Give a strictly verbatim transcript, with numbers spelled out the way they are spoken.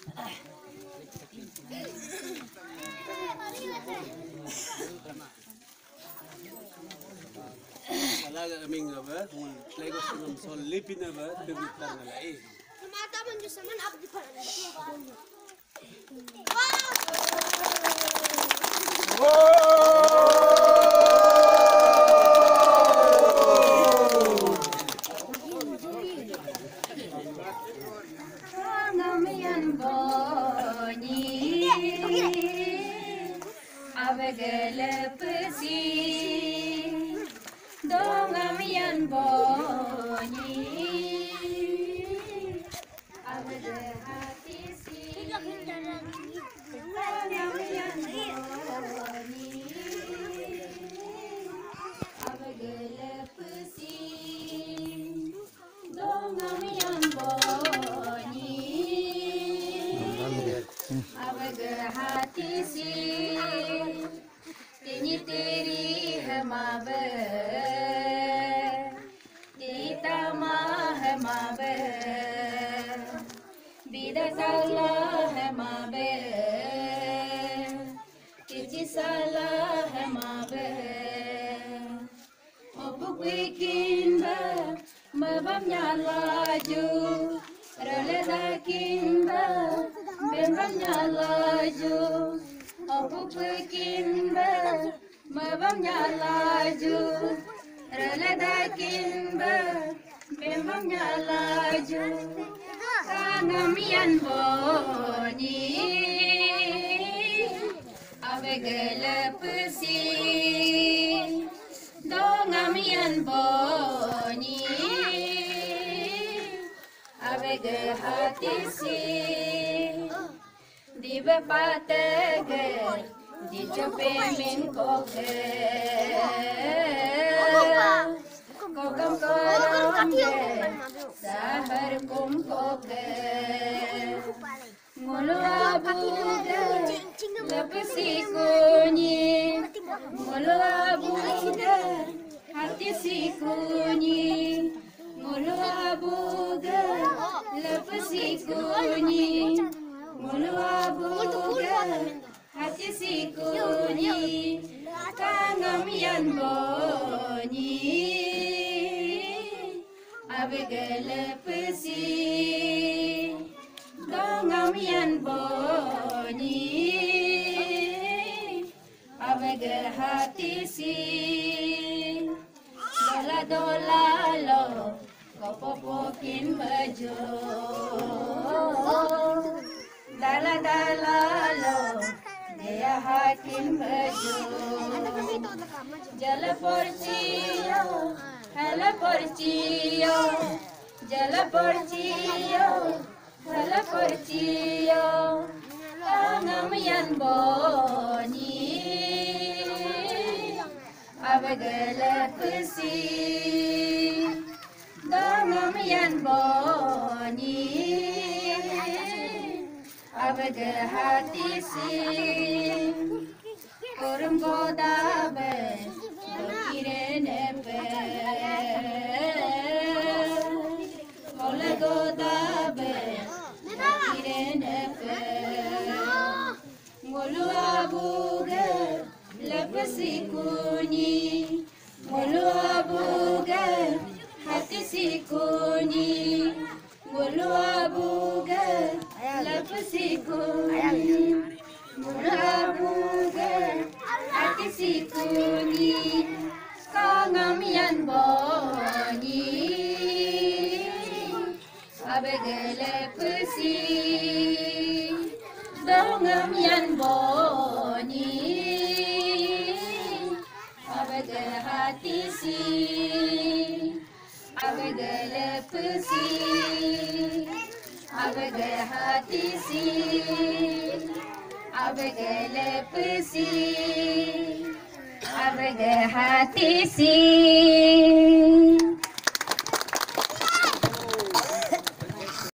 Alaga aming ba, kung Lagos ng sol lipin na ba, dumitar na lai. Mata man Diyos naman, abdi pa rin. Ngamian bonyi, abegele pesi, dongamian bonyi, abegele hati si, ngamian bonyi, abegele pesi, dongamian bonyi. Abega hati si tini teri hamabe tita ma hamabe bida sala hamabe kichi sala hamabe obukwikimba mabam nyalaju releda kimba bembam nyalaju opupu kimba mabam nyalaju releda kimba bembam nyalaju kangamian bonyi abegele pesi dongamian bonyi abege hati si di bepatege di cope min koke kokam koronge sahar kum koke ngulu abuge lepesi kunyi ngulu abuge hati si kunyi ngulu abuge lepesi kunyi ngulu abuge hati si kunyi kangamian bonyi abege lepesi kangamian bonyi abege hati si dola dola lo kopopokin baju dala dala lo dia hakin baju jala porciyo hala porciyo jala porciyo hala porciyo kangamian bonyi abegele pesi kangamian bonyi abege hati si kurung godabe dokire nepe kole godabe dokire nepe ngulu abuge lepesi kunyi ngulu abuge hati si kunyi ngulu abuge lepesi kunyi ngulu abuge hati si kunyi kangamian bonyi abege lepesi dongamian bonyi abege hati si abege lepesi abege hati si abege lepesi abege hati si